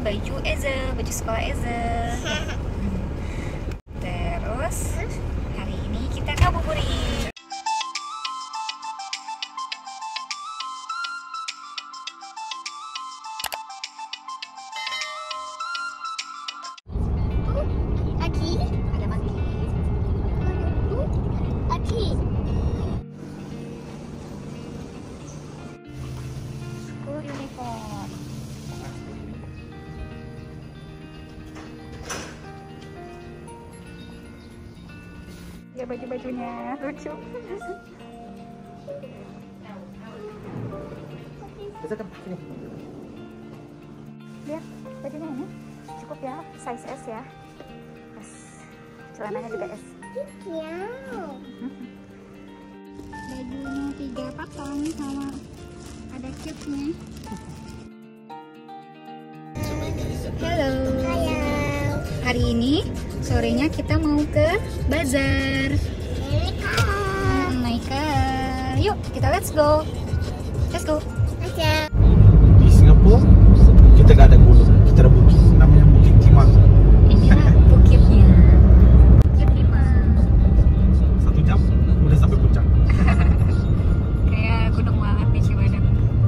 baju Eze, baju sekolah Eze. Terus hari ini kita ngabuburit. Aki, Ada manggi. Aki. School uniform. Ya baju-bajunya lucu. Lihat bajunya ini cukup ya, size S ya. S. Celananya juga S. Bajunya 3 pasang sama ada cute-nya. Halo. Hari ini sorenya kita mau ke bazar. Naika. Yuk, kita let's go. Let's go. Di Singapura kita gak ada gunung, kita ada bukit, namanya Bukit Timah. Iya, bukitnya. Bukit Timah. 1 jam udah sampai puncak. Kayak gunung banget di Cibadak.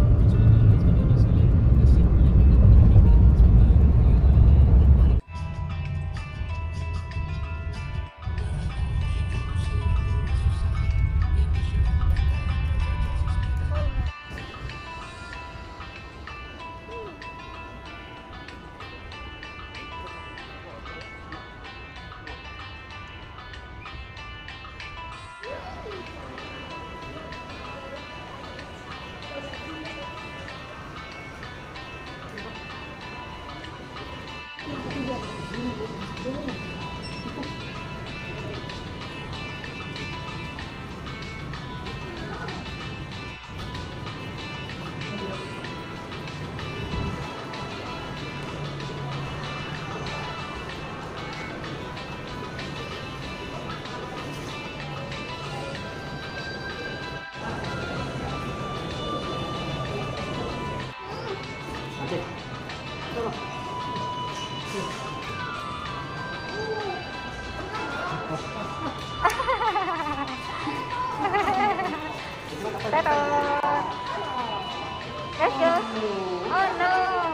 Let's go. Oh no.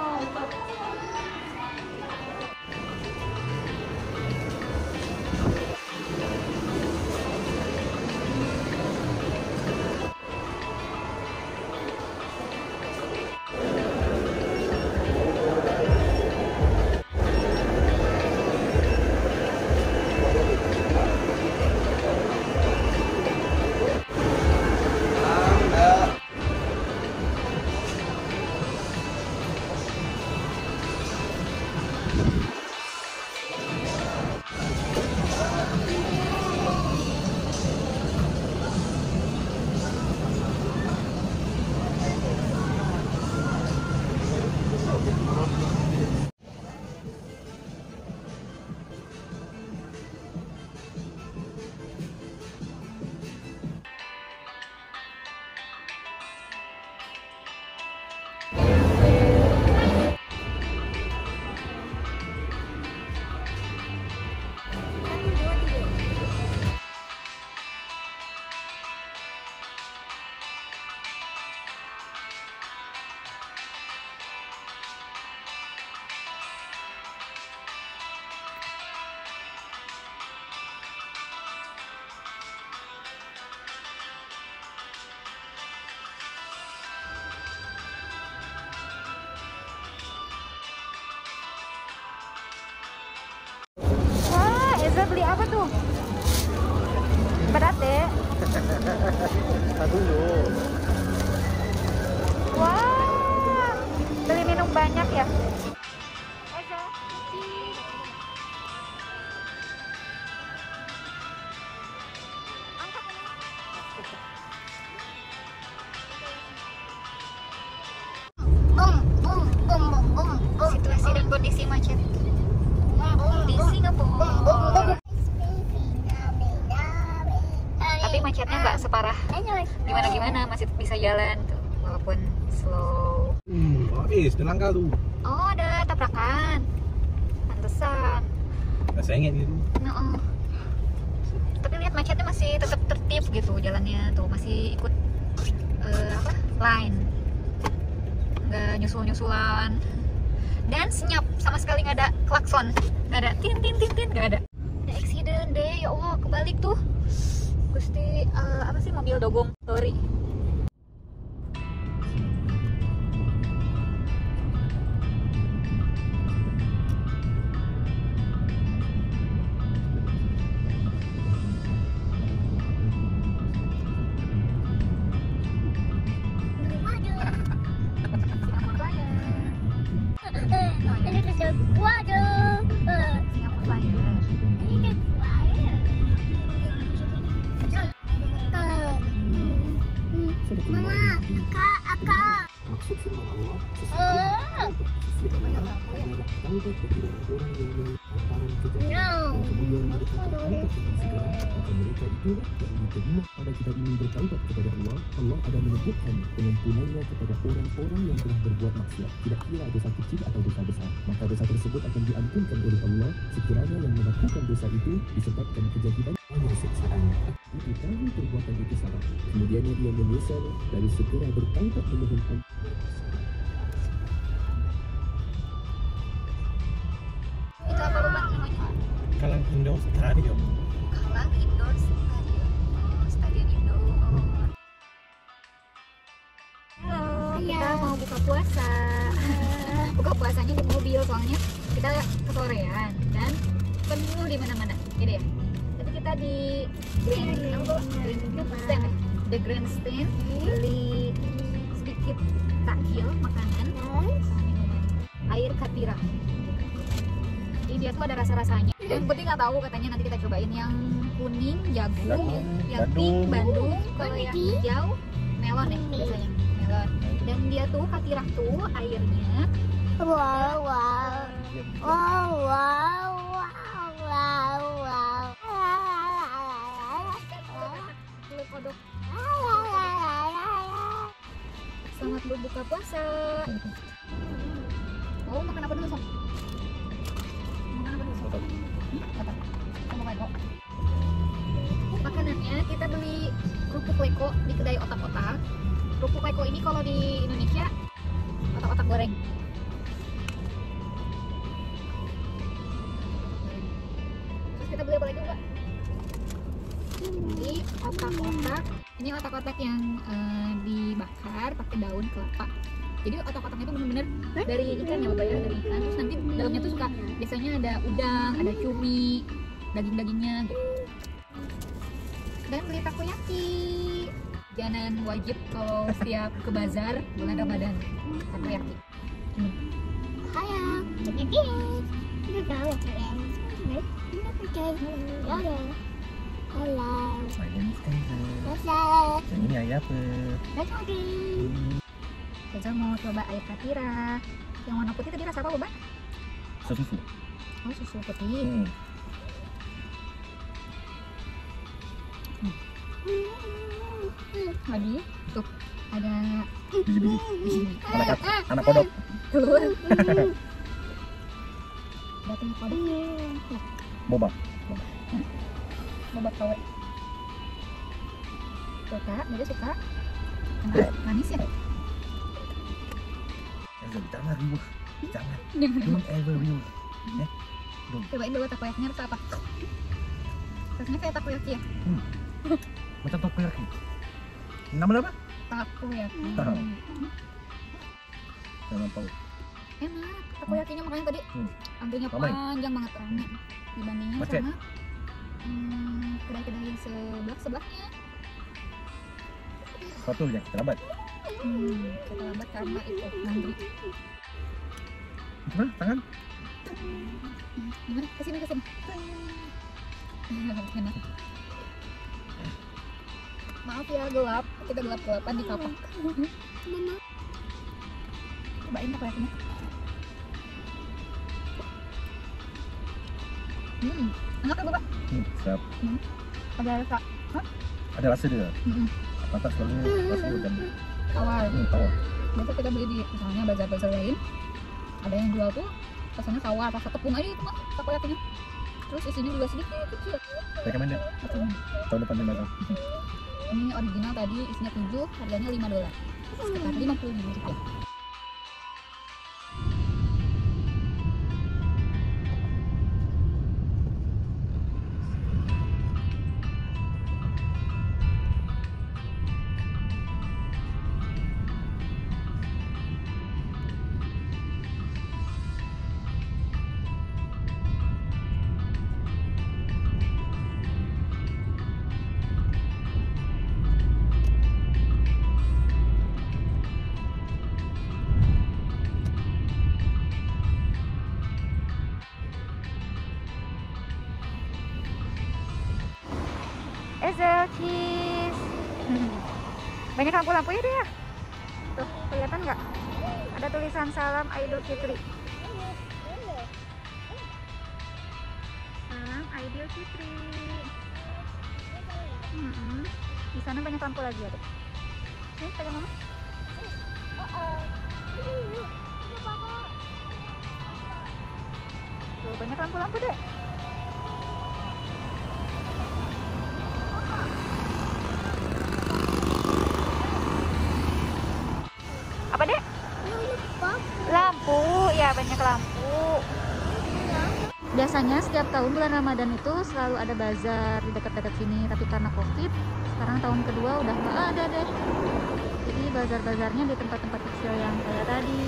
Eza beli apa tuh? Berat deh. Dulu. Wah, beli minum banyak ya? Eza, angkat ini. Situasi dan kondisi macet di Singapura. Tapi macetnya nggak separah gimana-gimana, masih bisa jalan tuh walaupun slow. Habis, tenang kali. Oh, ada tabrakan. Pantesan. Nggak sayangin gitu. Tapi lihat macetnya masih tetap tertib gitu jalannya tuh, masih ikut line, nggak nyusul-nyusulan dan senyap, sama sekali nggak ada klakson, nggak ada tin tin tin tin, nggak ada. Ada accident deh, ya Allah, kebalik tuh Gusti apa sih, mobil dogong Tori. Maksud firman Allah sesuatu yang taubat kepada orang yang melamparan kejahatan dan kemudian mereka bertaubat dengan segera, maka mereka itulah yang diterima. Pada kitab ini bertaubat kepada Allah, Allah ada menyebutkan pengampunannya kepada orang-orang yang telah berbuat maksiat, tidak kira dosa kecil atau dosa besar, maka dosa tersebut akan diampunkan oleh Allah sekiranya yang melakukan dosa itu disebabkan kejahilan hanya siksaan. Itu tahu perbuatan itu salah, kemudian dia menyesal dari segera bertaubat memohon ampun. Itu apa rumah namanya? Kalang Indoor Stadium. Kalang Indoor Stadium. Oh, Stadion Indoor. Halo, kita mau buka puasa. Buka puasanya di mobil, soalnya kita kesorean dan penuh di mana-mana, gitu ya. Tapi kita di The Grandstand beli sedikit takjil makanan sama minuman, air katira. Jadi dia tuh ada rasa-rasanya. Yang penting nggak tahu, katanya nanti kita cobain yang kuning jagung, yang pink Bandung, kalau yang hijau melon ya biasanya melon. Dan dia tuh katira tuh airnya wow wow wow wow wow wow kodok. Selamat berbuka puasa. Oh, makan apa dulu, Sob? Makan apa dulu, Sob? Apa? Sama leko. Makanannya kita beli kerupuk leko di kedai otak-otak. Kerupuk leko ini kalau di Indonesia otak-otak goreng. Terus kita beli apa lagi, Mbak? Jadi otak-otak, ini otak-otak yang dibakar pakai daun kelapa. Jadi otak-otaknya itu benar-benar dari ikan ya, Bapak ya, dari ikan. Terus nanti dalamnya tuh suka biasanya ada udang, ada cumi, daging-dagingnya gitu. Dan beli takoyaki, jajanan wajib kalau setiap ke bazar bulan Ramadan, takoyaki. Sayang, halo. Ini ayah apa? Kita mau coba air katira. Yang warna putih tadi rasa apa, Boba? Susu. Oh, susu putih. Tadi tuh ada Biji-biji. Anak kodok. telur. Ada telur kodok. Boba. Boba KW. Suka, dia suka. Manis ya? Jangan riuh. Jangan. Don't ever riuh. Cobain dulu takoyakinya rasa apa? Rasanya kayak takoyaki ya? Macam takoyaki. Nama apa? Takoyaki. Jangan tahu. Enak, takoyakinya makanya tadi antrinya Ramai. panjang banget, ramai dibandingin Macet. sama kedai-kedai sebelahnya. Satu yang terlambat. Kita lambat karena itu ngantri. Gimana? Tangan? Gimana? Kesini. Enak. Maaf ya, gelap. Kita gelap-gelapan di kapak. Cobain takoyakinya. Enak ya, Bapak? Siap. Ada rasa. Ada rasa dia. Mantap selalu rasa dan Awal. tahu. Biasa kita beli di misalnya bazar-bazar lain, Ada yang jual tuh rasanya tawar, rasa tepung aja itu mah takoyakinya. Terus isinya juga sedikit kecil. Recommended. Tahun depan bakal. Ini original tadi isinya 7, harganya $5. Sekitar 50.000 rupiah. Ezel cheese. Banyak lampu-lampunya deh ya. Tuh, kelihatan nggak? Ada tulisan Salam Idul Fitri. Salam Idul Fitri. Di sana banyak lampu lagi ya, Dek. Nih, pegang mama. Tuh, banyak lampu-lampu deh. Apa dek? Lampu, ya banyak lampu. Biasanya setiap tahun bulan Ramadan itu selalu ada bazar di dekat-dekat sini, tapi karena COVID, sekarang tahun kedua udah nggak ada deh. Jadi bazar-bazarnya di tempat-tempat kecil yang kayak tadi.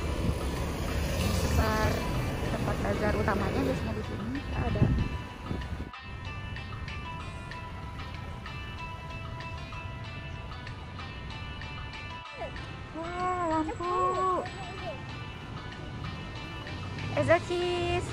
Tempat bazar utamanya biasanya di sini nggak ada. Lampu Ezel cheese.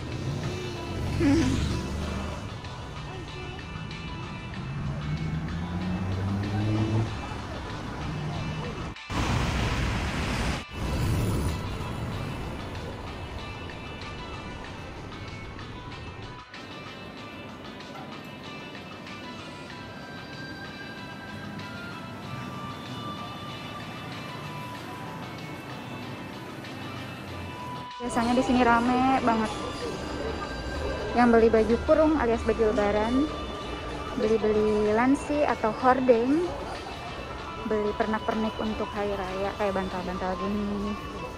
Biasanya di sini rame banget. Yang beli baju kurung alias baju lebaran, beli-beli lansi atau hordeng, beli pernak-pernik untuk hari raya kayak bantal-bantal gini,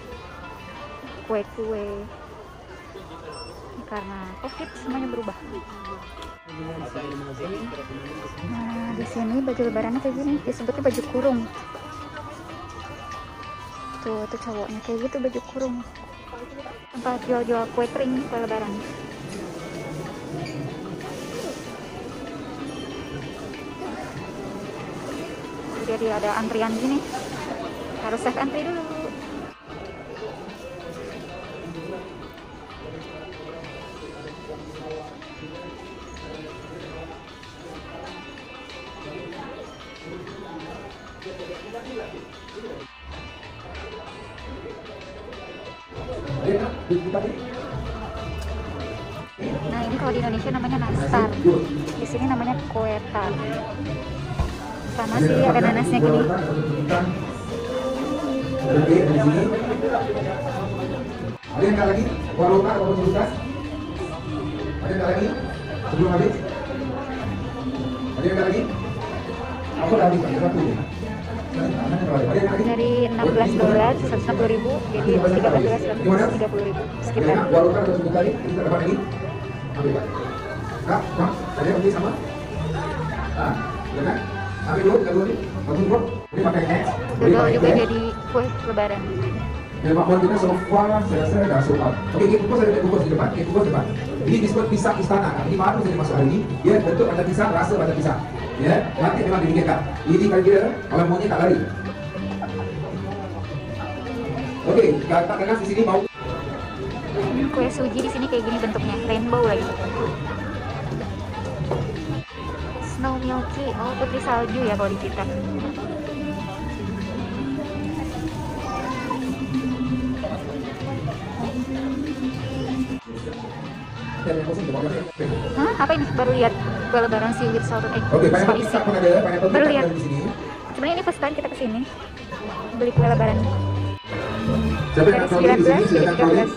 kue-kue. Karena COVID semuanya berubah. Nah, di sini baju lebarannya kayak gini, disebutnya baju kurung. Tuh cowoknya kayak gitu baju kurung. Tempat jual-jual kue kering, kue lebaran. Jadi ada antrian gini, harus save antri dulu. Nah, ini kalau di Indonesia namanya nastar, di sini namanya kue tar. Sama sih, ada nanasnya gini. Ada yang lagi? Waroka atau kulkas? Ada yang lagi? Sebelum habis? Ada yang lagi? Aku udah habis, satu ya. Dari $16, $160.000, jadi $13.30 sekitar. Waroka atau sebut tadi? Kita dapat lagi? Ambil Pak. Kak, Bang, ada yang beli sama? Hah? Ya kan? Ambil dulu, kita dulu nih. Bantu dulu. Ini pakai X. Gagal juga jadi kue lebaran. Ya, Pak, kita sofa, saya rasa dah sofa. Oke, kukus ada kukus di depan. Kukus depan. Ini disebut pisang istana. Ini baru saja masuk hari ini. Dia bentuk ada pisang, rasa ada pisang. Ya, nanti memang demikian Kak. Ini kan kira kalau maunya tak lari. Oke, katakan di sini mau. Kue suji di sini kayak gini bentuknya, rainbow lagi. Snow milky, oh putri salju ya kalau di kita. Hah? Apa ini? Baru lihat kue lebaran sih with salted egg. Oke, pineapple pun ada, pineapple baru lihat. di sini. Sebenarnya ini first time kita kesini beli kue lebaran. Dari 19 jadi 13.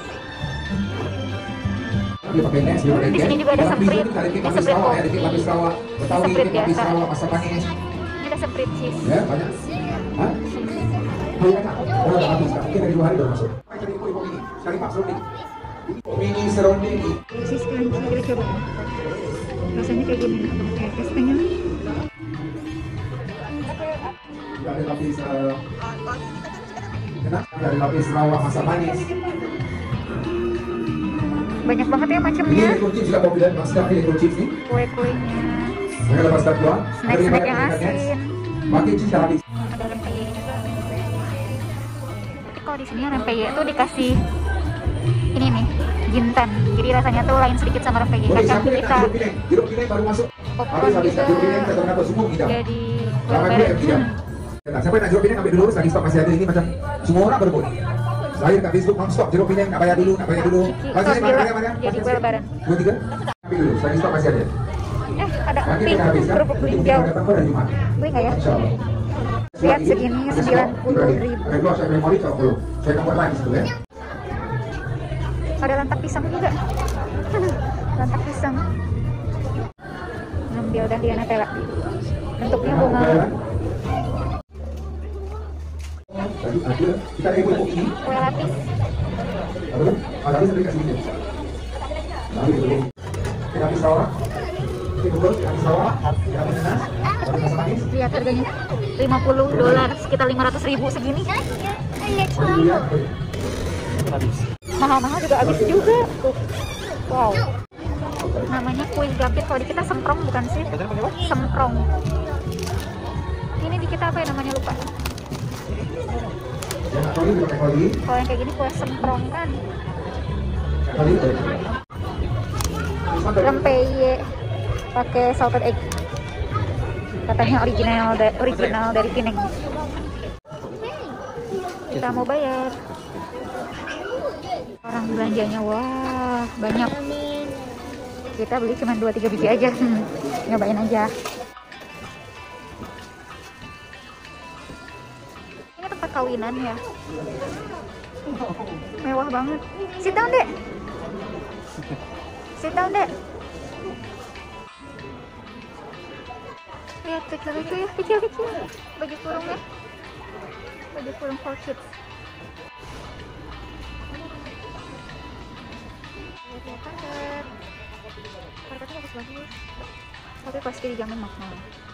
Di sini juga ada Sprite. Ini Sprite kok. Sprite biasa. Ini ada Sprite cheese. Ya, banyak. Hah? Oh, udah habis. Mungkin dari 2 hari baru masuk. Sekali masuk nih. Mini surrounding. Cheese crunchy kita coba. Rasanya kayak gini. Oke, tes pengen. Dari lapis dari lapis lawak masak manis. Banyak banget ya Ini macamnya. Electro Chips juga populer, Mas Davi Electro Chips nih. Kue-kuenya. Mereka lepas start doang. Snack-snack yang asin. Pakai cheese habis. Ada rempeyek juga. Tapi kalau di sini rempeyek tuh dikasih ini nih, jintan. Jadi rasanya tuh lain sedikit sama rempeyek. Oke, Kacang sampai kita jeruk pinang baru masuk. popcorn Habis juga jeruk pinang kita kenapa subuh kita. jadi Sama gue tidak. Nah, sampai nak jeruk pinang ambil dulu, lagi stok masih ada ini macam semua orang berebut. Saya kat Facebook non-stop jeruk pinang nak bayar dulu. Masih mana? jadi kue lebaran. 2, 3. Ambil dulu, lagi stok masih ada. Ada Nanti emping, kita habis kan? kerupuk Nanti hijau. kita datang pada Jumat. Beli nggak ya? Insyaallah. Lihat segini 90.000. Kalau saya memori kalau belum, saya akan buat lagi sebenarnya. Ada lantak pisang juga. Lantak pisang. Ngambil dahlia Nutella. Bentuknya bunga. Tadi ada kita ada kue ini. Kue lapis. Ada sering kasih ini. Lalu itu. Kita habis sawah. Kita habis sawah. Kita habis nanas. Baru masak manis. Lihat harganya $50, sekitar 500.000 segini. Mahal-mahal juga habis juga. Tuh. Wow. Namanya kuis gapit. Kalau di kita semprong bukan sih? Semprong. Ini di kita apa ya namanya lupa. Kalau yang kayak gini kue semprong kan. Rempeyek pakai salted egg. Katanya original dari Pineng. Kita mau bayar. Orang belanjanya wah banyak. Kita beli cuma 2-3 biji aja. Nyobain aja. Ini tempat kawinan ya. Mewah banget. Sit down, Dek. Sit down, Dek. Lihat kecil-kecil ya, kecil-kecil. Baju kurung ya. Baju kurung for kids. Karpetnya bagus-bagus. Tapi pasti dijamin mahal.